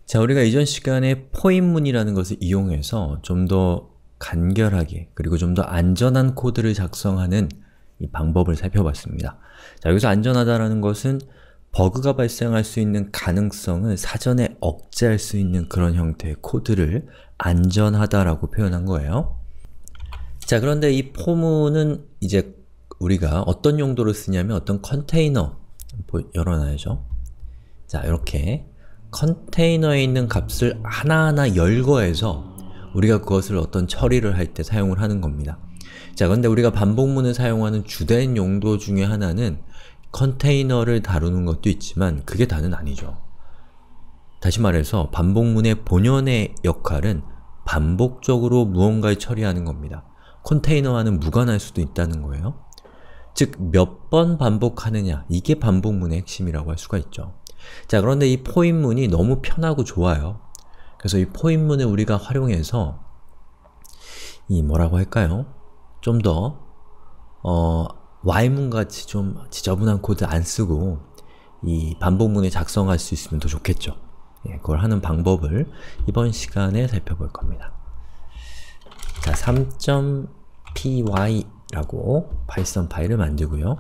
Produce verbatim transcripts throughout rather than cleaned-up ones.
자, 우리가 이전 시간에 포인문이라는 것을 이용해서 좀 더 간결하게 그리고 좀 더 안전한 코드를 작성하는 이 방법을 살펴봤습니다. 자, 여기서 안전하다라는 것은 버그가 발생할 수 있는 가능성을 사전에 억제할 수 있는 그런 형태의 코드를 안전하다라고 표현한 거예요. 자, 그런데 이 포문은 이제 우리가 어떤 용도로 쓰냐면 어떤 컨테이너 열어놔야죠. 자, 이렇게 컨테이너에 있는 값을 하나하나 열거해서 우리가 그것을 어떤 처리를 할 때 사용을 하는 겁니다. 자, 그런데 우리가 반복문을 사용하는 주된 용도 중에 하나는 컨테이너를 다루는 것도 있지만 그게 다는 아니죠. 다시 말해서 반복문의 본연의 역할은 반복적으로 무언가를 처리하는 겁니다. 컨테이너와는 무관할 수도 있다는 거예요. 즉, 몇 번 반복하느냐, 이게 반복문의 핵심이라고 할 수가 있죠. 자, 그런데 이 포인문이 너무 편하고 좋아요. 그래서 이 포인문을 우리가 활용해서 이 뭐라고 할까요? 좀 더 어, while문같이 좀 지저분한 코드 안 쓰고 이 반복문을 작성할 수 있으면 더 좋겠죠. 예, 그걸 하는 방법을 이번 시간에 살펴볼 겁니다. 자, 삼 점 py 라고 파이썬 파일을 만들고요.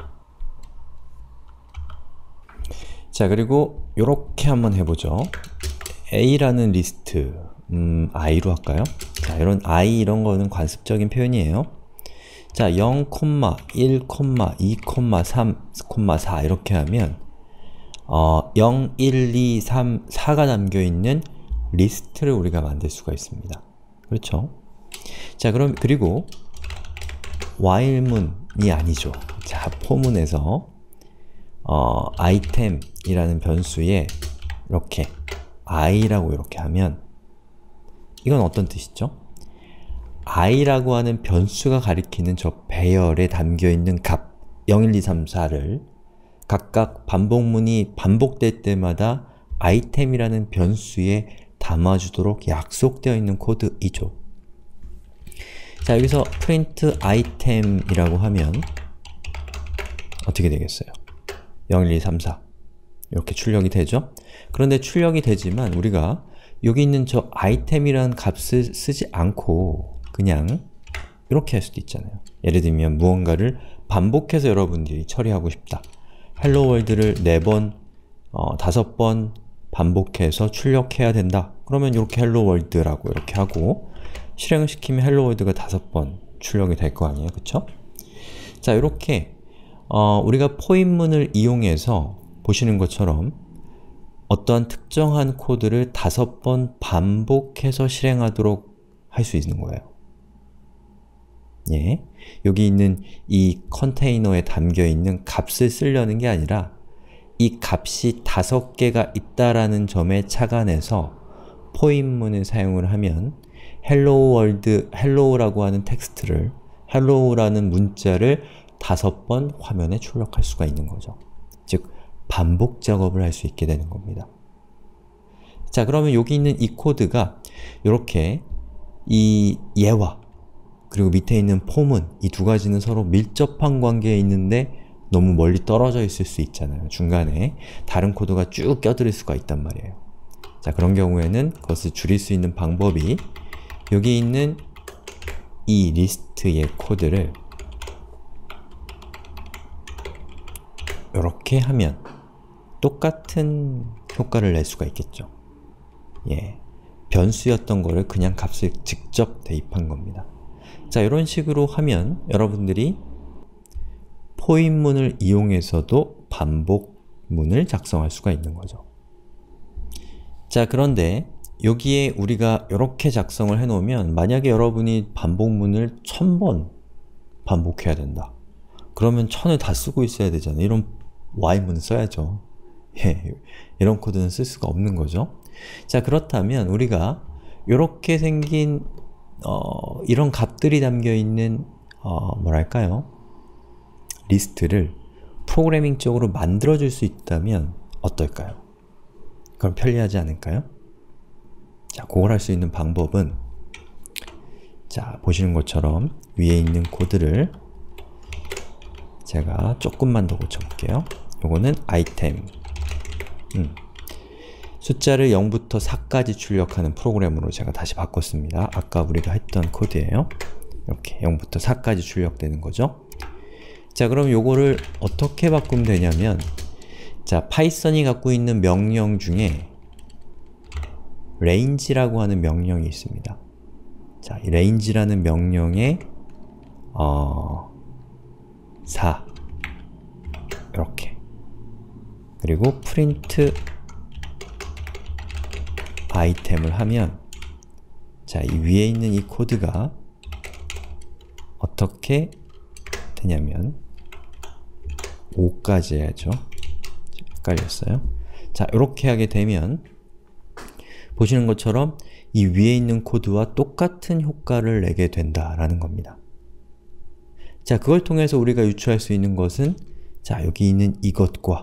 자, 그리고 요렇게 한번 해보죠. a라는 리스트, 음, i로 할까요? 자, 이런 i 이런 거는 관습적인 표현이에요. 자, 영, 일, 이, 삼, 사 이렇게 하면 어, 영, 일, 이, 삼, 사가 담겨있는 리스트를 우리가 만들 수가 있습니다. 그렇죠? 자, 그럼 그리고 while문이 아니죠. 자, 포문에서 어, item이라는 변수에 이렇게 i라고 이렇게 하면 이건 어떤 뜻이죠? i라고 하는 변수가 가리키는 저 배열에 담겨있는 값 영, 일, 이, 삼, 사를 각각 반복문이 반복될 때마다 item이라는 변수에 담아주도록 약속되어 있는 코드이죠. 자, 여기서 print item이라고 하면 어떻게 되겠어요? 영, 일, 이, 삼, 사 이렇게 출력이 되죠? 그런데 출력이 되지만 우리가 여기 있는 저 item이라는 값을 쓰지 않고 그냥 이렇게 할 수도 있잖아요. 예를 들면 무언가를 반복해서 여러분들이 처리하고 싶다. hello world를 네 번, 어, 다섯 번 반복해서 출력해야 된다. 그러면 이렇게 hello world라고 이렇게 하고 실행을 시키면 hello world가 다섯 번 출력이 될 거 아니에요, 그쵸? 자, 이렇게 어, 우리가 포인문을 이용해서 보시는 것처럼 어떠한 특정한 코드를 다섯 번 반복해서 실행하도록 할 수 있는 거예요. 예, 여기 있는 이 컨테이너에 담겨있는 값을 쓰려는 게 아니라 이 값이 다섯 개가 있다라는 점에 착안해서 포인문을 사용을 하면 hello world, hello라고 하는 텍스트를, hello라는 문자를 다섯 번 화면에 출력할 수가 있는 거죠. 즉, 반복 작업을 할 수 있게 되는 겁니다. 자, 그러면 여기 있는 이 코드가 이렇게 이 얘와 그리고 밑에 있는 포문, 이 두 가지는 서로 밀접한 관계에 있는데 너무 멀리 떨어져 있을 수 있잖아요. 중간에 다른 코드가 쭉 껴들을 수가 있단 말이에요. 자, 그런 경우에는 그것을 줄일 수 있는 방법이 여기 있는 이 리스트의 코드를 이렇게 하면 똑같은 효과를 낼 수가 있겠죠. 예, 변수였던 거를 그냥 값을 직접 대입한 겁니다. 자, 이런 식으로 하면 여러분들이 포인문을 이용해서도 반복문을 작성할 수가 있는 거죠. 자, 그런데 여기에 우리가 이렇게 작성을 해놓으면 만약에 여러분이 반복문을 천 번 반복해야 된다. 그러면 천을 다 쓰고 있어야 되잖아요. 이런 while문을 써야죠. 예, 이런 코드는 쓸 수가 없는 거죠. 자, 그렇다면 우리가 이렇게 생긴 어, 이런 값들이 담겨있는 어, 뭐랄까요? 리스트를 프로그래밍적으로 만들어줄 수 있다면 어떨까요? 그럼 편리하지 않을까요? 자, 그걸 할 수 있는 방법은 자, 보시는 것처럼 위에 있는 코드를 제가 조금만 더 고쳐볼게요. 요거는 item 음. 숫자를 영부터 사까지 출력하는 프로그램으로 제가 다시 바꿨습니다. 아까 우리가 했던 코드예요. 이렇게 영부터 사까지 출력되는 거죠. 자, 그럼 요거를 어떻게 바꾸면 되냐면, 자, 파이썬이 갖고 있는 명령 중에 range라고 하는 명령이 있습니다. 자, 이 range라는 명령에 어, 사 이렇게, 그리고 print 아이템을 하면, 자, 이 위에 있는 이 코드가 어떻게 되냐면 오까지 해야죠. 헷갈렸어요. 자, 이렇게 하게 되면 보시는 것처럼 이 위에 있는 코드와 똑같은 효과를 내게 된다라는 겁니다. 자, 그걸 통해서 우리가 유추할 수 있는 것은, 자, 여기 있는 이것과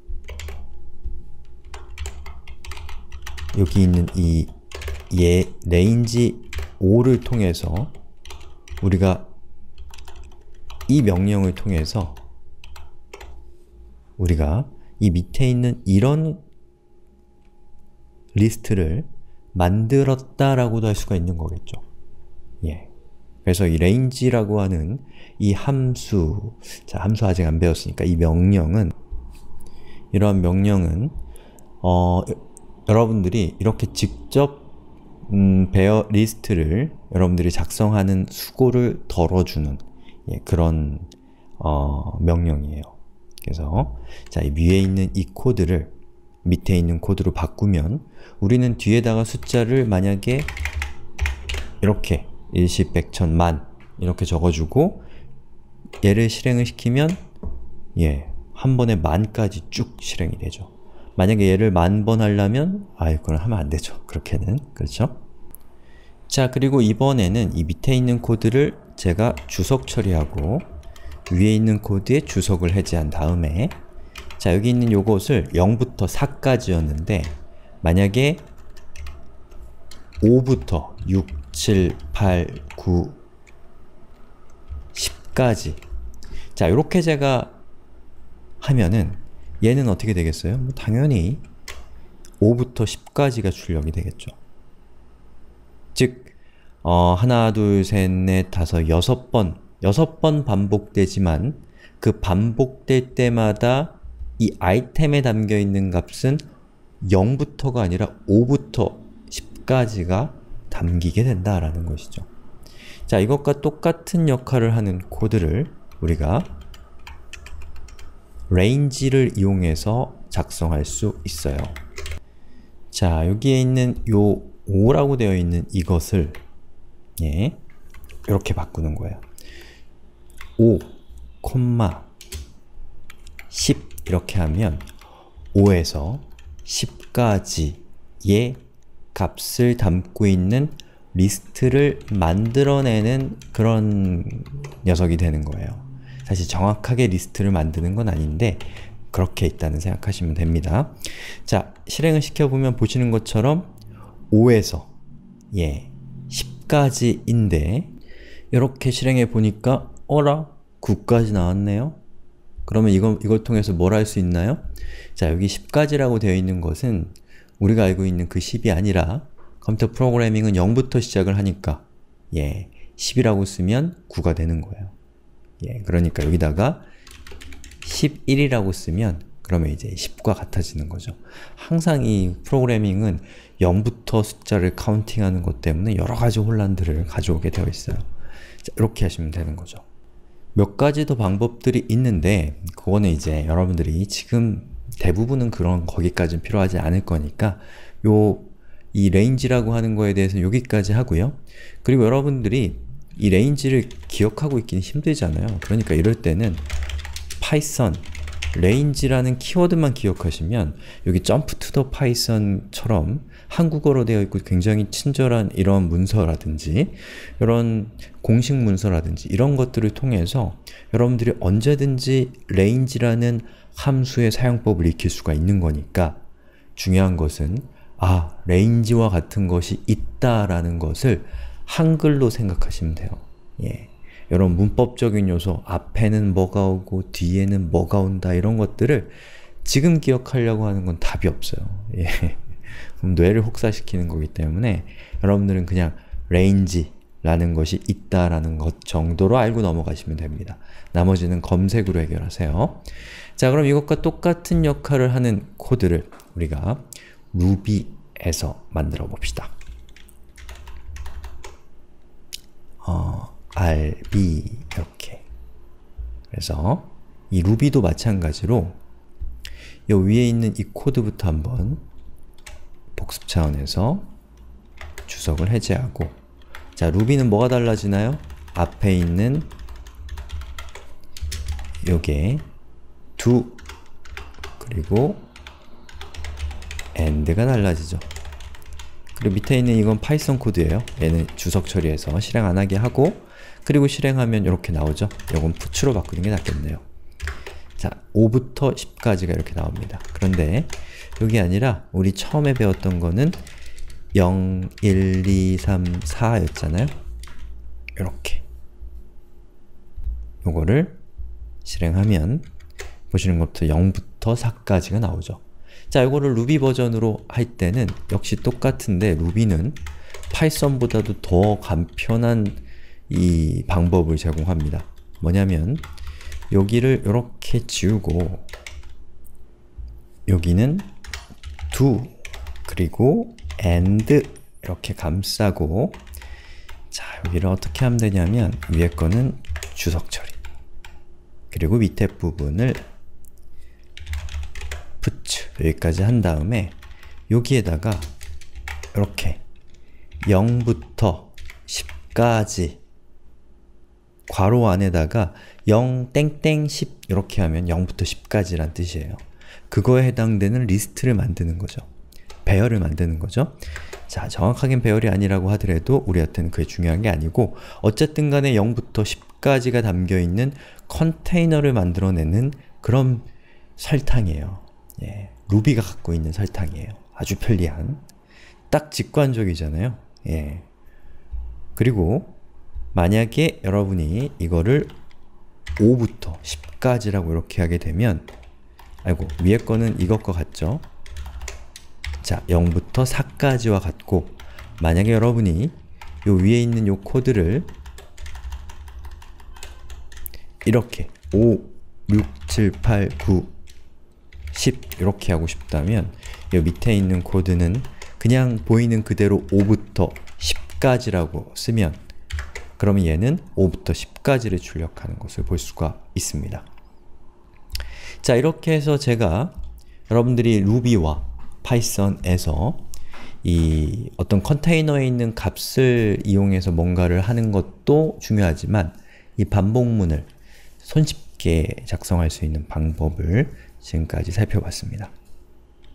여기 있는 이 예, range 오를 통해서 우리가 이 명령을 통해서 우리가 이 밑에 있는 이런 리스트를 만들었다라고도 할 수가 있는 거겠죠. 예. 그래서 이 range라고 하는 이 함수, 자, 함수 아직 안 배웠으니까 이 명령은, 이러한 명령은 어, 여러분들이 이렇게 직접 음, 베어 리스트를 여러분들이 작성하는 수고를 덜어주는, 예, 그런 어, 명령이에요. 그래서 자, 이 위에 있는 이 코드를 밑에 있는 코드로 바꾸면 우리는 뒤에다가 숫자를 만약에 이렇게 일십, 백천, 만 이렇게 적어주고 얘를 실행을 시키면, 예, 한 번에 만까지 쭉 실행이 되죠. 만약에 얘를 만 번 하려면, 아이, 그건 하면 안 되죠. 그렇게는. 그렇죠? 자, 그리고 이번에는 이 밑에 있는 코드를 제가 주석 처리하고 위에 있는 코드에 주석을 해제한 다음에, 자, 여기 있는 요것을 영부터 사까지였는데 만약에 오부터 육, 칠, 팔, 구, 십까지, 자, 요렇게 제가 하면은 얘는 어떻게 되겠어요? 뭐 당연히 오부터 십까지가 출력이 되겠죠. 즉, 어, 하나, 둘, 셋, 넷, 다섯, 여섯 번, 여섯 번 반복되지만 그 반복될 때마다 이 아이템에 담겨있는 값은 영부터가 아니라 오부터 십까지가 담기게 된다라는 것이죠. 자, 이것과 똑같은 역할을 하는 코드를 우리가 range를 이용해서 작성할 수 있어요. 자, 여기에 있는 요 오라고 되어 있는 이것을, 예, 이렇게 바꾸는 거예요. 오, 십 이렇게 하면 오에서 십까지의 값을 담고 있는 리스트를 만들어내는 그런 녀석이 되는 거예요. 사실 정확하게 리스트를 만드는 건 아닌데 그렇게 있다는 생각하시면 됩니다. 자, 실행을 시켜보면 보시는 것처럼 오에서, 예, 십까지인데 이렇게 실행해 보니까 어라? 구까지 나왔네요? 그러면 이거, 이걸 통해서 뭘 할 수 있나요? 자, 여기 십까지라고 되어 있는 것은 우리가 알고 있는 그 십이 아니라 컴퓨터 프로그래밍은 영부터 시작을 하니까, 예, 십이라고 쓰면 구가 되는 거예요. 예, 그러니까 여기다가 십일이라고 쓰면 그러면 이제 십과 같아지는 거죠. 항상 이 프로그래밍은 영부터 숫자를 카운팅하는 것 때문에 여러 가지 혼란들을 가져오게 되어 있어요. 자, 이렇게 하시면 되는 거죠. 몇 가지 더 방법들이 있는데 그거는 이제 여러분들이 지금 대부분은 그런 거기까지는 필요하지 않을 거니까 요 이 range라고 하는 거에 대해서는 여기까지 하고요. 그리고 여러분들이 이 range를 기억하고 있기는 힘들잖아요. 그러니까 이럴 때는 python range라는 키워드만 기억하시면 여기 jump to the python처럼 한국어로 되어 있고 굉장히 친절한 이런 문서라든지 이런 공식 문서라든지 이런 것들을 통해서 여러분들이 언제든지 range라는 함수의 사용법을 익힐 수가 있는 거니까 중요한 것은 아, range와 같은 것이 있다라는 것을 한글로 생각하시면 돼요. 예. 이런 문법적인 요소, 앞에는 뭐가 오고 뒤에는 뭐가 온다 이런 것들을 지금 기억하려고 하는 건 답이 없어요. 예. 그럼 뇌를 혹사시키는 거기 때문에 여러분들은 그냥 range라는 것이 있다라는 것 정도로 알고 넘어가시면 됩니다. 나머지는 검색으로 해결하세요. 자, 그럼 이것과 똑같은 역할을 하는 코드를 우리가 루비에서 만들어 봅시다. 어, 알비 이렇게. 그래서 이 루비도 마찬가지로 요 위에 있는 이 코드부터 한번 복습 차원에서 주석을 해제하고, 자, 루비는 뭐가 달라지나요? 앞에 있는 요게 do 그리고 and가 달라지죠. 그리고 밑에 있는 이건 파이썬 코드예요. 얘는 주석 처리해서 실행 안 하게 하고, 그리고 실행하면 이렇게 나오죠. 이건 push로 바꾸는 게 낫겠네요. 자, 오부터 십까지가 이렇게 나옵니다. 그런데 여기 아니라 우리 처음에 배웠던 거는 영, 일, 이, 삼, 사 였잖아요? 이렇게 요거를 실행하면 보시는 것부터 영부터 사까지가 나오죠. 자, 이거를 루비 버전으로 할 때는 역시 똑같은데 루비는 파이썬보다도 더 간편한 이 방법을 제공합니다. 뭐냐면 여기를 이렇게 지우고 여기는 do 그리고 and 이렇게 감싸고, 자, 여기를 어떻게 하면 되냐면 위에 거는 주석 처리 그리고 밑에 부분을 push 여기까지 한 다음에 여기에다가 이렇게 영부터 십까지 괄호 안에다가 영 땡땡 십 이렇게 하면 영부터 십까지란 뜻이에요. 그거에 해당되는 리스트를 만드는 거죠. 배열을 만드는 거죠. 자, 정확하긴 배열이 아니라고 하더라도 우리한테는 그게 중요한 게 아니고, 어쨌든 간에 영부터 십까지가 담겨있는 컨테이너를 만들어내는 그런 설탕이에요. 예, 루비가 갖고 있는 설탕이에요. 아주 편리한. 딱 직관적이잖아요. 예. 그리고 만약에 여러분이 이거를 오부터 십까지라고 이렇게 하게 되면, 아이고, 위에 거는 이것과 같죠? 자, 영부터 사까지와 같고, 만약에 여러분이 요 위에 있는 요 코드를 이렇게 오, 육, 칠, 팔, 구, 십 이렇게 하고 싶다면 요 밑에 있는 코드는 그냥 보이는 그대로 오부터 십까지라고 쓰면, 그러면 얘는 오부터 십까지를 출력하는 것을 볼 수가 있습니다. 자, 이렇게 해서 제가 여러분들이 루비와 파이썬에서 이 어떤 컨테이너에 있는 값을 이용해서 뭔가를 하는 것도 중요하지만 이 반복문을 손쉽게 작성할 수 있는 방법을 지금까지 살펴봤습니다.